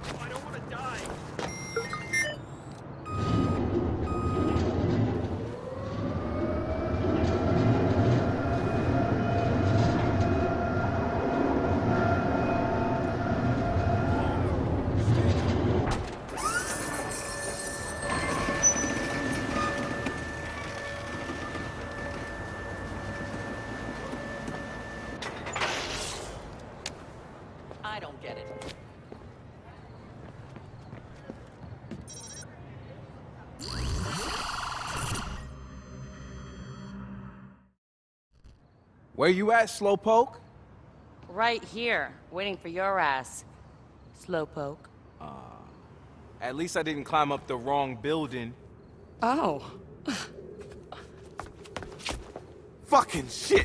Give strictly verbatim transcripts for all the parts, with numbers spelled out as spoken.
I don't want to die. I don't get it. Where you at, Slowpoke? Right here, waiting for your ass, Slowpoke. Uh, at least I didn't climb up the wrong building. Oh. Fucking shit!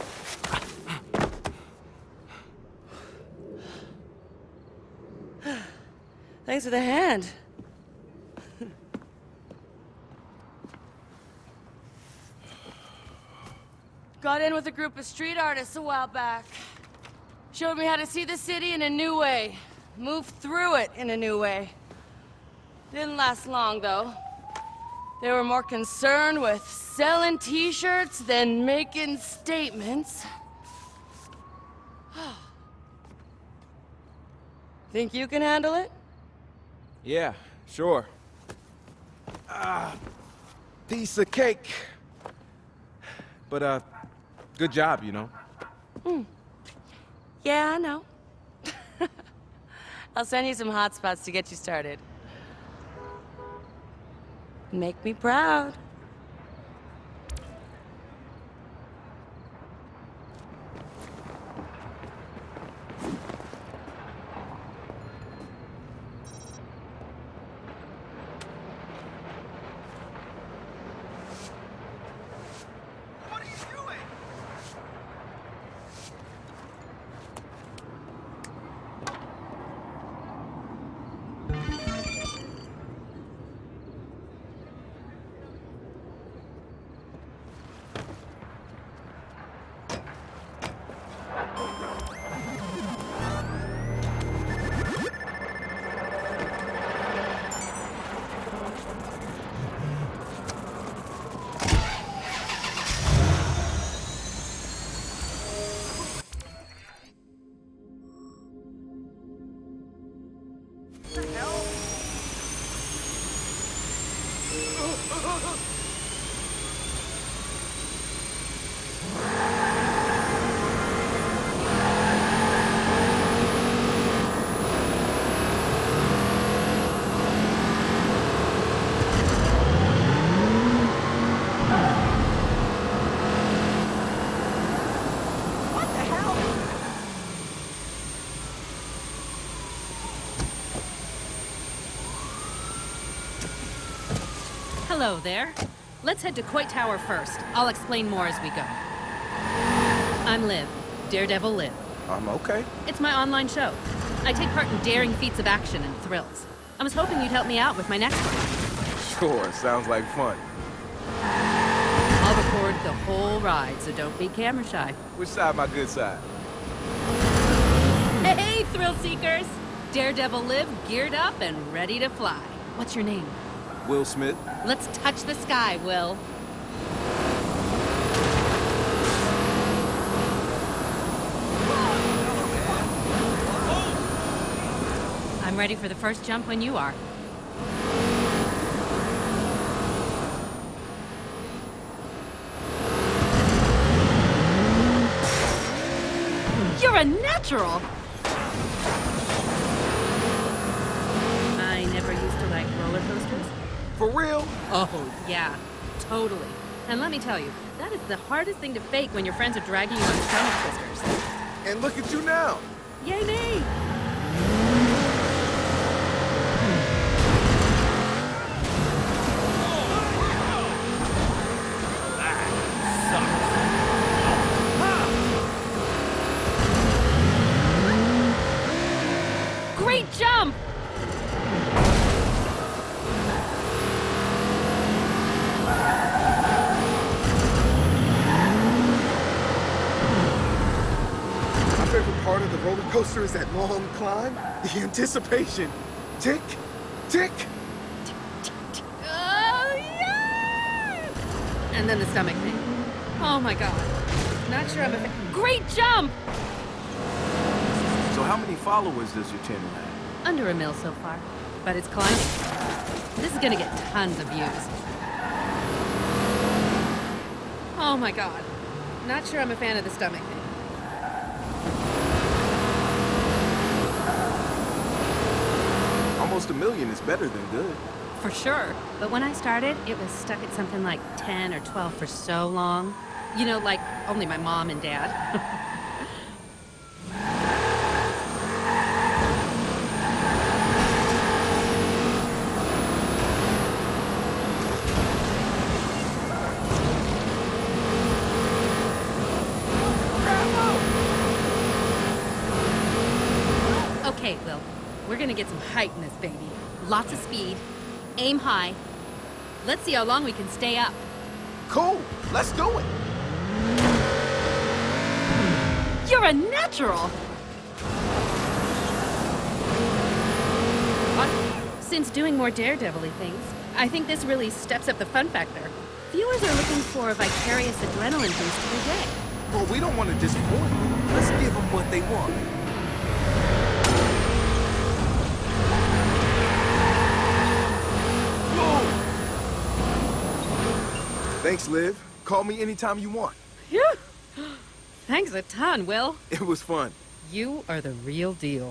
Thanks for the hand. Got in with a group of street artists a while back. Showed me how to see the city in a new way. Move through it in a new way. Didn't last long, though. They were more concerned with selling t-shirts than making statements. Think you can handle it? Yeah, sure. Ah, piece of cake. But, uh, good job, you know. Hmm. Yeah, I know. I'll send you some hotspots to get you started. Make me proud. Hello there. Let's head to Coit Tower first. I'll explain more as we go. I'm Liv. Daredevil Liv. I'm okay. It's my online show. I take part in daring feats of action and thrills. I was hoping you'd help me out with my next one. Sure, sounds like fun. I'll record the whole ride, so don't be camera shy. Which side my good side? Hey, thrill seekers! Daredevil Liv geared up and ready to fly. What's your name? Will Smith. Let's touch the sky, Will. I'm ready for the first jump when you are. You're a natural! I never used to like roller coasters. For real? Oh, yeah, totally. And let me tell you, that is the hardest thing to fake when your friends are dragging you on stomach twisters. And look at you now. Yay me! Great jump! My favorite part of the roller coaster is that long climb. The anticipation. Tick, tick. Oh, yeah! And then the stomach thing. Oh my god. Not sure I'm a fan. Great jump! So how many followers does your channel have? Under a mil so far. But it's climbing. This is gonna get tons of views. Oh my god. Not sure I'm a fan of the stomach thing. Almost a million is better than good. For sure. But when I started, it was stuck at something like ten or twelve for so long. You know, like only my mom and dad. Okay, Will. We're gonna get some height in this baby. Lots of speed. Aim high. Let's see how long we can stay up. Cool, let's do it. You're a natural! Since doing more daredevil-y things, I think this really steps up the fun factor. Viewers are looking for a vicarious adrenaline boost every day. Well, we don't want to disappoint them. Let's give them what they want. Thanks, Liv. Call me anytime you want. Yeah. Thanks a ton, Will. It was fun. You are the real deal.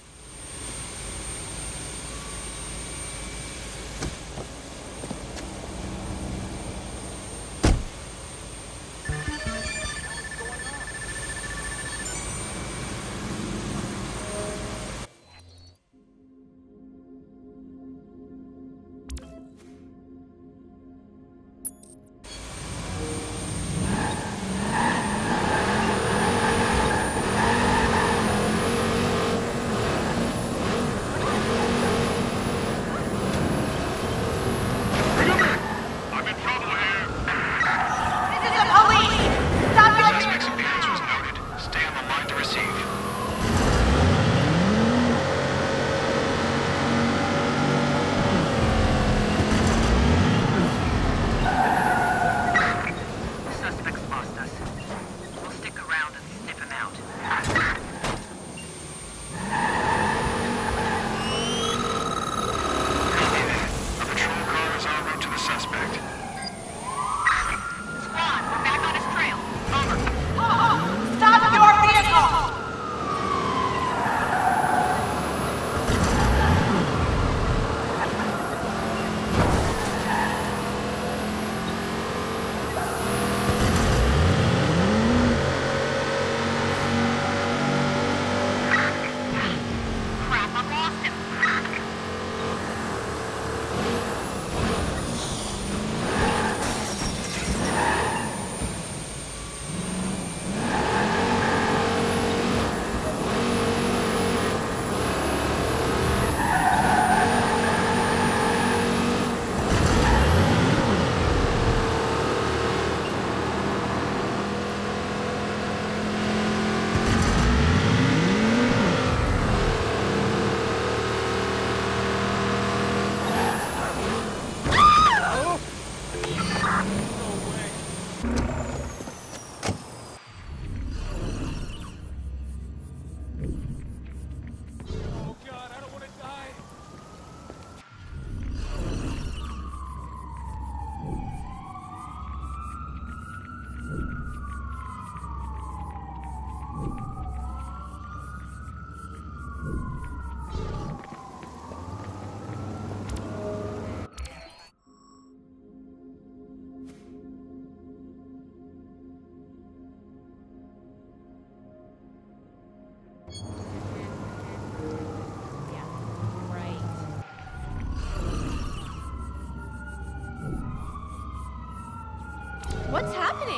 What's happening?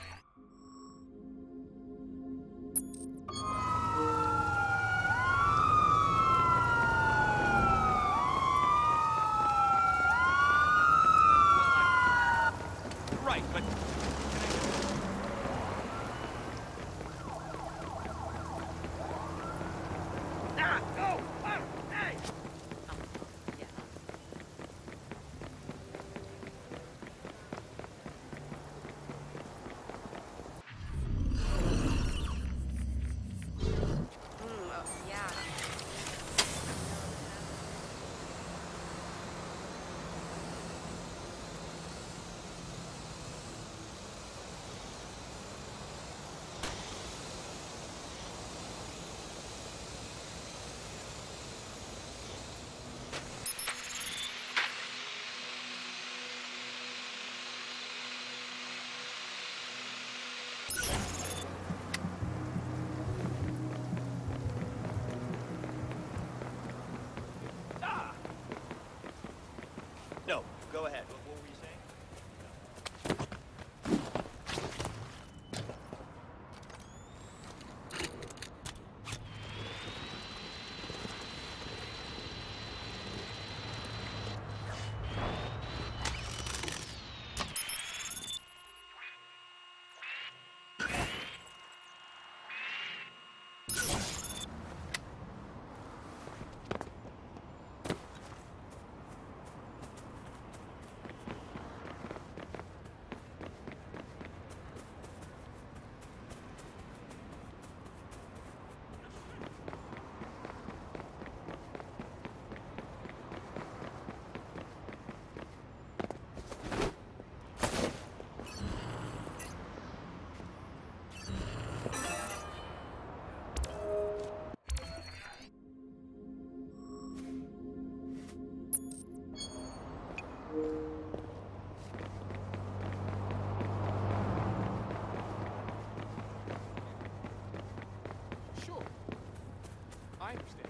Right, but... go ahead. What, what were you saying? Sure. I understand.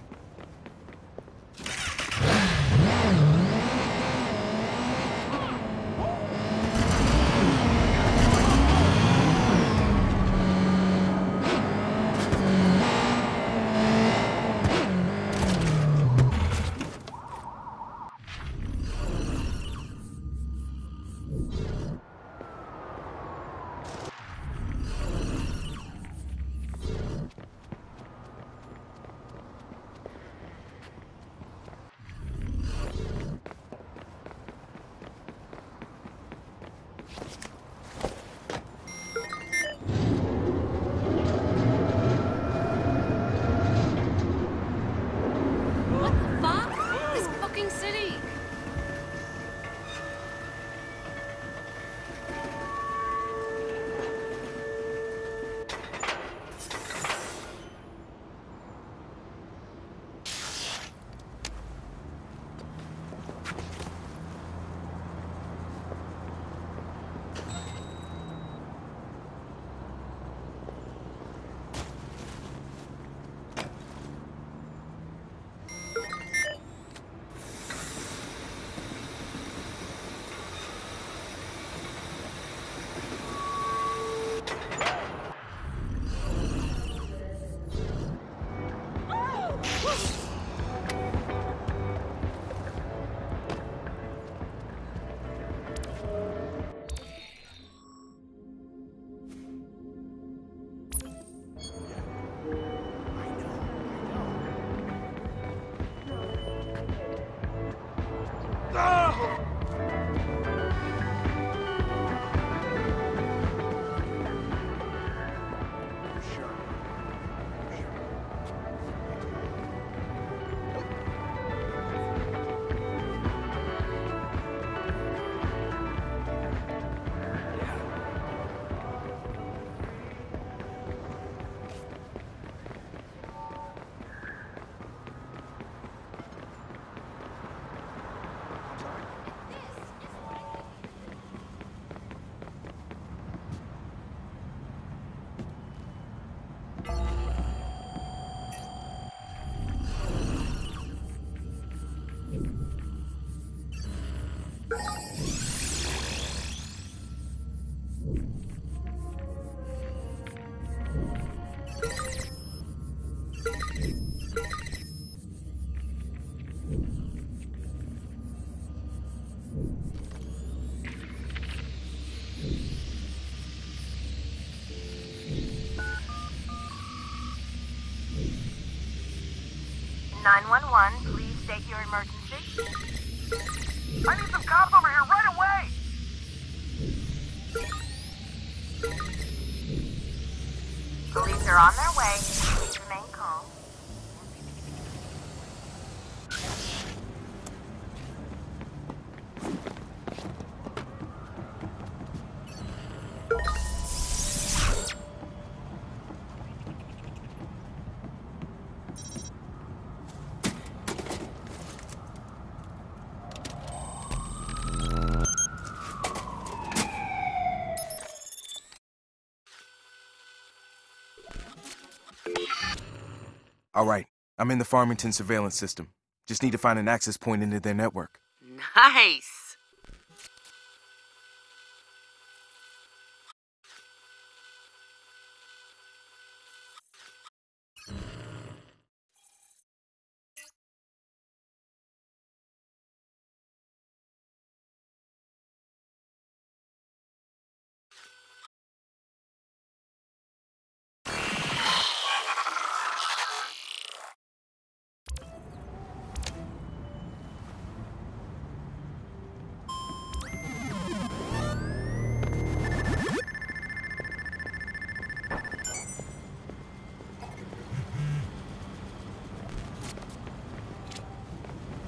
What the fuck? This fucking city! nine one one, please state your emergency. I need some cops over here right away! Police are on their way. Please remain calm. All right, I'm in the Farmington surveillance system. Just need to find an access point into their network. Nice!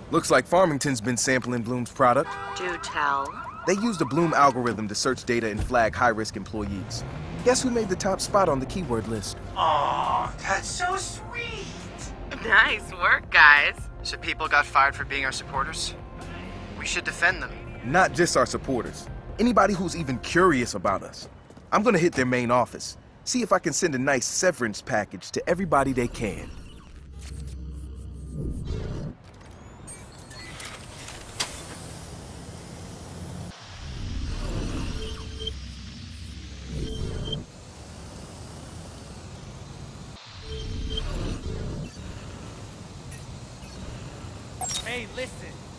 Looks like Farmington's been sampling Bloom's product. Do tell. They used a Bloom algorithm to search data and flag high-risk employees. Guess who made the top spot on the keyword list? Oh, that's so sweet. Nice work, guys. So people got fired for being our supporters? We should defend them. Not just our supporters. Anybody who's even curious about us. I'm gonna hit their main office. See if I can send a nice severance package to everybody they can. Hey, listen.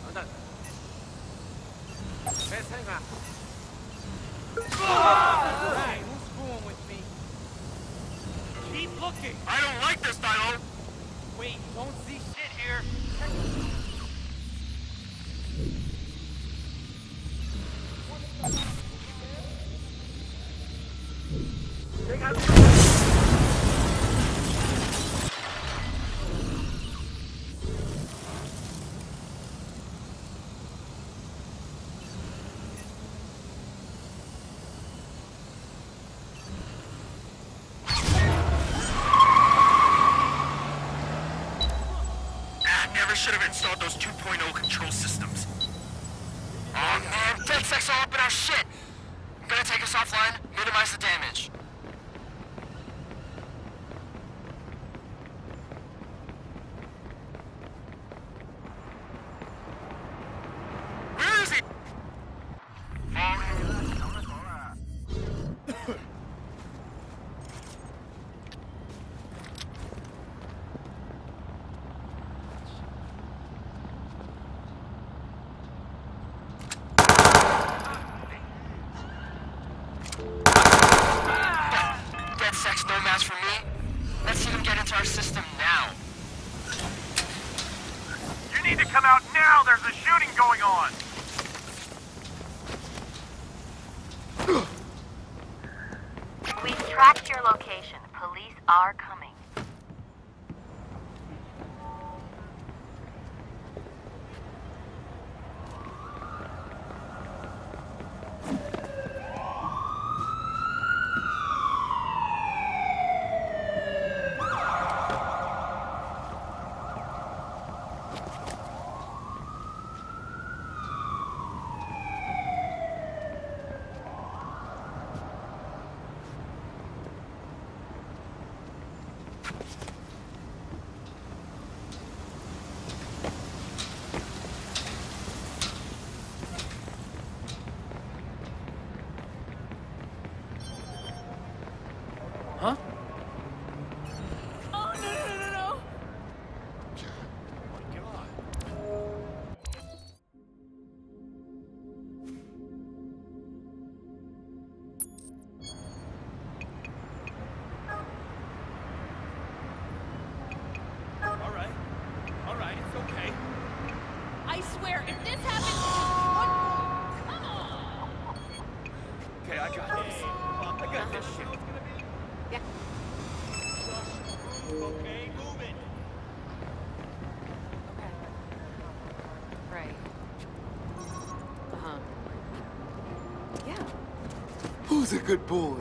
Let's hang on. Hey, who's screwing with me? Keep looking. I don't like this, Dino. Wait, don't see shit here. Should have installed those two point oh control systems. Oh man, Dedsec's all up in our shit. I'm gonna take us offline, minimize the damage. Where is he? Dedsec's no match for me. Let's see them get into our system now. You need to come out now. There's a shooting going on. We've tracked your location. Police are coming. Huh? Oh, no, no, no, no. All right. All right, it's okay. I swear, if this happens, what? Come on. Okay, I got this. I got this shit. Yeah. Okay, move it. Okay. Right. Uh-huh. Yeah. Who's a good boy?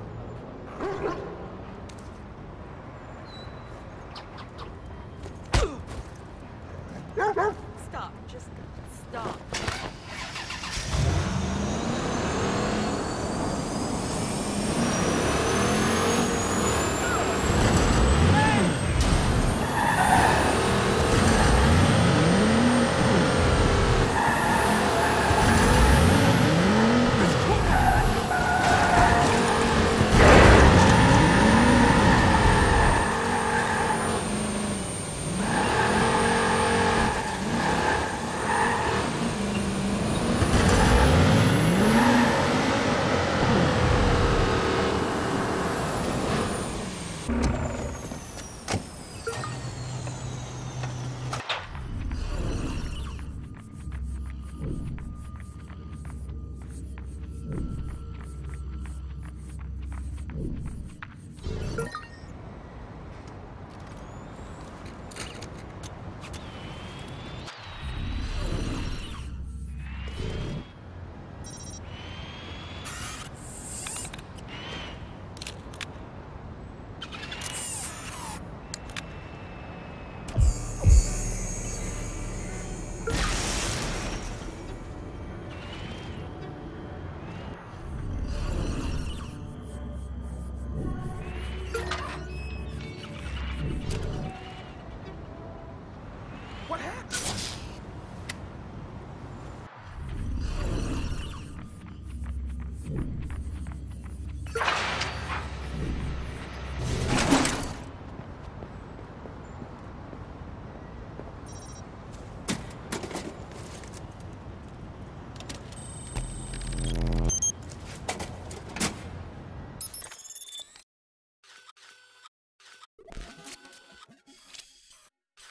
Stop. Just stop.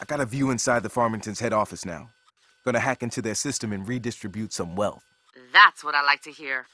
I got a view inside the Farmington's head office now. Gonna hack into their system and redistribute some wealth. That's what I like to hear.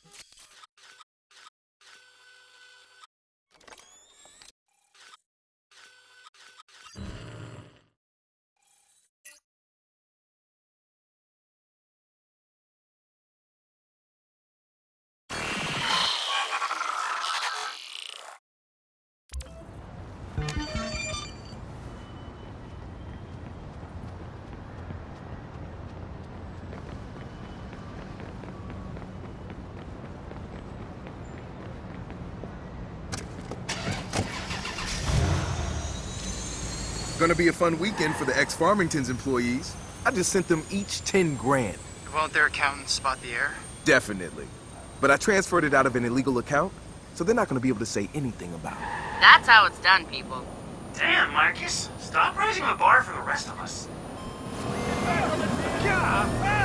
Gonna be a fun weekend for the ex-Farmington's employees. I just sent them each ten grand. Won't their accountant spot the error? Definitely. But I transferred it out of an illegal account, so they're not gonna be able to say anything about it. That's how it's done, people. Damn, Marcus. Stop raising the bar for the rest of us. Yeah,